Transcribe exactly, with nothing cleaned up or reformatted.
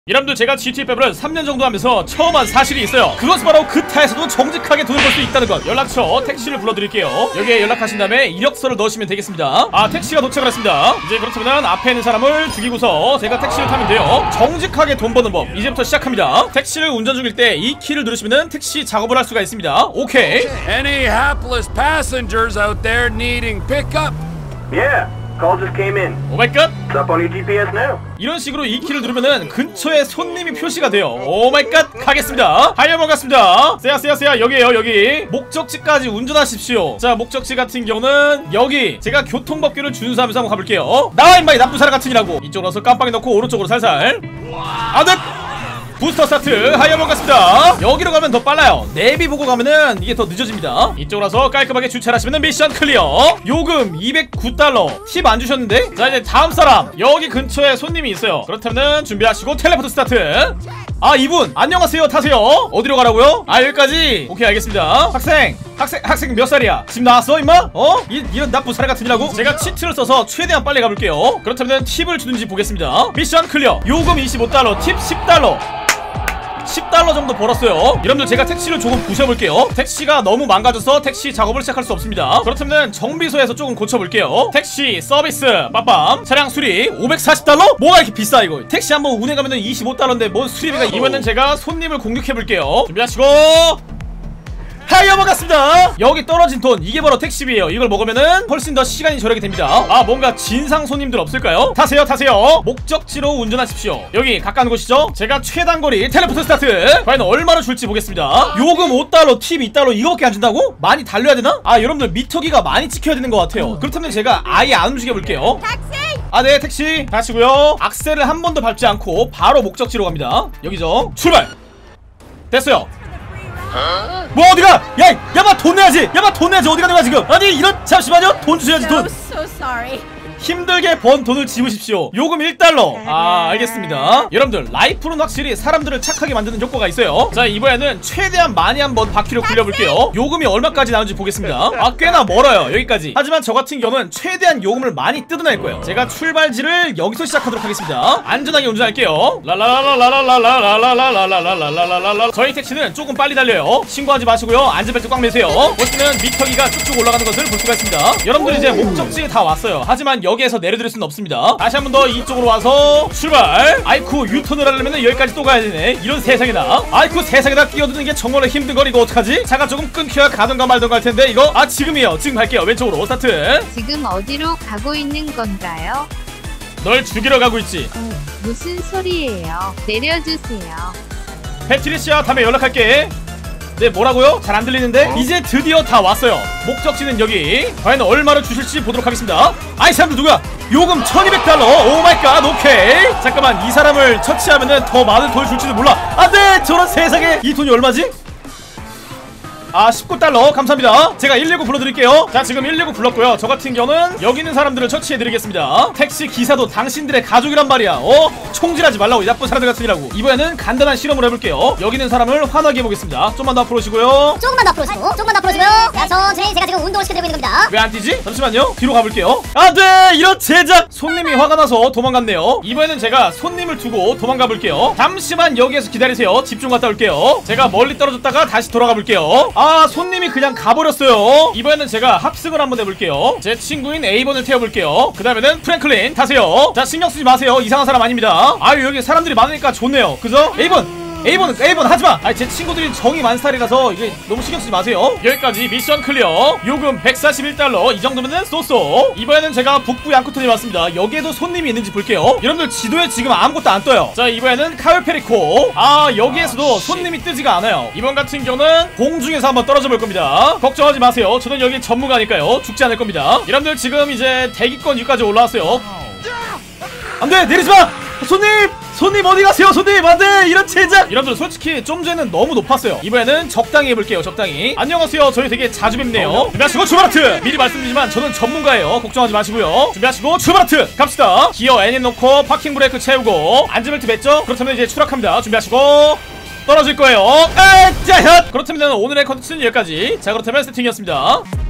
여러분들 제가 지티에이 를 삼 년 정도 하면서 처음 한 사실이 있어요. 그것은 바로 그 타에서도 정직하게 돈을 벌 수 있다는 것. 연락처 택시를 불러드릴게요. 여기에 연락하신 다음에 이력서를 넣으시면 되겠습니다. 아, 택시가 도착을 했습니다. 이제 그렇다면 앞에 있는 사람을 죽이고서 제가 택시를 타면 돼요. 정직하게 돈 버는 법 이제부터 시작합니다. 택시를 운전 중일 때 이 키를 누르시면 택시 작업을 할 수가 있습니다. 오케이. Any hapless passengers out there needing pickup? Yeah, call just came in. 오마이갓. It's up on your G P S now. 이런 식으로 이 키를 누르면은 근처에 손님이 표시가 돼요. 오마이갓. 가겠습니다. 하이어 반갑습니다. 세야 세야 세야 여기에요. 여기 목적지까지 운전하십시오. 자, 목적지 같은 경우는 여기. 제가 교통법규를 준수하면서 한번 가볼게요. 나와 임마 이 나쁜 사람 같으니라고. 이쪽으로 와서 깜빡이 넣고 오른쪽으로 살살. 아득. 부스터 스타트. 하이어 반갑습니다. 여기로 가면 더 빨라요. 내비 보고 가면은 이게 더 늦어집니다. 이쪽으로 와서 깔끔하게 주차를 하시면 미션 클리어. 요금 이백구 달러. 팁 안 주셨는데? 자, 이제 다음 사람. 여기 근처에 손님이 있어요. 그렇다면 준비하시고 텔레포트 스타트. 아, 이분 안녕하세요. 타세요. 어디로 가라고요? 아, 여기까지. 오케이, 알겠습니다. 학생 학생 학생 몇 살이야? 지금 나왔어 임마? 어? 이, 이런 나쁜 사람 같으니라고? 제가 치트를 써서 최대한 빨리 가볼게요. 그렇다면 팁을 주는지 보겠습니다. 미션 클리어. 요금 이십오 달러. 팁 십 달러. 십 달러 정도 벌었어요. 여러분들 제가 택시를 조금 부셔볼게요. 택시가 너무 망가져서 택시 작업을 시작할 수 없습니다. 그렇다면 정비소에서 조금 고쳐볼게요. 택시 서비스 빠밤. 차량 수리 오백사십 달러? 뭐가 이렇게 비싸 이거. 택시 한번 운행 가면은 이십오 달러인데 뭔 수리비가. 이번엔 제가 손님을 공격해볼게요. 준비하시고 하이어 반갑습니다. 여기 떨어진 돈 이게 바로 택시비예요. 이걸 먹으면은 훨씬 더 시간이 절약이 됩니다. 아, 뭔가 진상 손님들 없을까요? 타세요 타세요. 목적지로 운전하십시오. 여기 가까운 곳이죠. 제가 최단거리 텔레포트 스타트. 과연 얼마나 줄지 보겠습니다. 요금 오 달러 팁 이 달러 이거밖에 안 준다고? 많이 달려야 되나? 아, 여러분들 미터기가 많이 찍혀야 되는 것 같아요. 그렇다면 제가 아예 안 움직여 볼게요. 아, 네, 택시 가시고요. 악셀을 한 번도 밟지 않고 바로 목적지로 갑니다. 여기죠. 출발. 됐어요. 뭐 어디가? 야! 야마 돈 내야지! 야마 돈 내야지! 어디 가는 거야 지금? 아니 이런. 잠시만요. 돈 주셔야지 돈. So sorry. 힘들게 번 돈을 지우십시오. 요금 일 달러. 아, 알겠습니다. 여러분들 라이프는 확실히 사람들을 착하게 만드는 효과가 있어요. 자, 이번에는 최대한 많이 한번 바퀴를 굴려볼게요. 요금이 얼마까지 나오는지 보겠습니다. 아, 꽤나 멀어요 여기까지. 하지만 저 같은 경우는 최대한 요금을 많이 뜯어낼 거예요. 제가 출발지를 여기서 시작하도록 하겠습니다. 안전하게 운전할게요. 라라라라라라라라라라라라라라라라라라라. 저희 택시는 조금 빨리 달려요. 신고하지 마시고요. 안전벨트 꽉 매세요. 보시면 미터기가 쭉쭉 올라가는 것을 볼 수가 있습니다. 여러분들 이제 목적지에 다 왔어요. 하지만 여기에서 내려드릴 수는 없습니다. 다시 한 번 더 이쪽으로 와서 출발. 아이쿠, 유턴을 하려면 여기까지 또 가야 되네. 이런 세상이다. 아이쿠, 세상에다 끼어드는 게 정말로 힘든 걸. 이거 어떡하지? 차가 조금 끊겨야 가던가 말던가 할 텐데 이거. 아, 지금이에요. 지금 갈게요. 왼쪽으로 스타트. 지금 어디로 가고 있는 건가요? 널 죽이러 가고 있지. 어, 무슨 소리예요? 내려주세요. 패트리시아, 다음에 연락할게. 네, 뭐라고요? 잘 안 들리는데? 이제 드디어 다 왔어요. 목적지는 여기. 과연 얼마를 주실지 보도록 하겠습니다. 아이 사람들 누구야? 요금 천이백 달러. 오마이갓. 오케이. 잠깐만, 이 사람을 처치하면은 더 많은 돈을 줄지도 몰라. 안돼. 저런 세상에. 이 돈이 얼마지? 아, 십구 달러. 감사합니다. 제가 일일구 불러드릴게요. 자, 지금 일일구 불렀고요. 저 같은 경우는 여기 있는 사람들을 처치해드리겠습니다. 택시 기사도 당신들의 가족이란 말이야. 어? 총질하지 말라고, 나쁜 사람들 같으니라고. 이번에는 간단한 실험을 해볼게요. 여기 있는 사람을 화나게 해보겠습니다. 좀만 더 앞으로 오시고요. 조금만 더 앞으로 오시고, 조금만 더 앞으로 오시고요. 자, 천천히 제가 지금 운동을 시켜드리고 있는 겁니다. 왜 안 뛰지? 잠시만요. 뒤로 가볼게요. 안돼! 이런 제작! 손님이 화가 나서 도망갔네요. 이번에는 제가 손님을 두고 도망가볼게요. 잠시만 여기에서 기다리세요. 집중 갔다 올게요. 제가 멀리 떨어졌다가 다시 돌아가볼게요. 아, 손님이 그냥 가버렸어요. 이번에는 제가 합승을 한번 해볼게요. 제 친구인 에이번을 태워볼게요. 그 다음에는 프랭클린 타세요. 자, 신경쓰지 마세요. 이상한 사람 아닙니다. 아유, 여기 사람들이 많으니까 좋네요. 그죠? 에이번! 에이번! 에이번 하지마! 아니, 제 친구들이 정이 많은 스타일이라서 이게 너무 신경쓰지 마세요. 여기까지 미션 클리어. 요금 백사십일 달러. 이 정도면은 쏘쏘. 이번에는 제가 북부 양코턴에 왔습니다. 여기에도 손님이 있는지 볼게요. 여러분들 지도에 지금 아무것도 안 떠요. 자, 이번에는 카울페리코. 아, 여기에서도 손님이 뜨지가 않아요. 이번 같은 경우는 공중에서 한번 떨어져 볼 겁니다. 걱정하지 마세요. 저는 여기 전문가니까요. 죽지 않을 겁니다. 여러분들 지금 이제 대기권 위까지 올라왔어요. 안돼! 내리지마! 손님! 손님 어디 가세요? 손님 안돼! 이런 제작! 여러분들 솔직히 좀 전에는 너무 높았어요. 이번에는 적당히 해볼게요. 적당히. 안녕하세요. 저희 되게 자주 뵙네요. 준비하시고 출발하트! 미리 말씀드리지만 저는 전문가예요. 걱정하지 마시고요. 준비하시고 출발하트! 갑시다. 기어 N에 놓고 파킹 브레이크 채우고 안전벨트 맸죠? 그렇다면 이제 추락합니다. 준비하시고 떨어질 거예요. 아, 짜헷! 그렇다면 오늘의 컨텐츠는 여기까지. 자, 그렇다면 세팅이었습니다.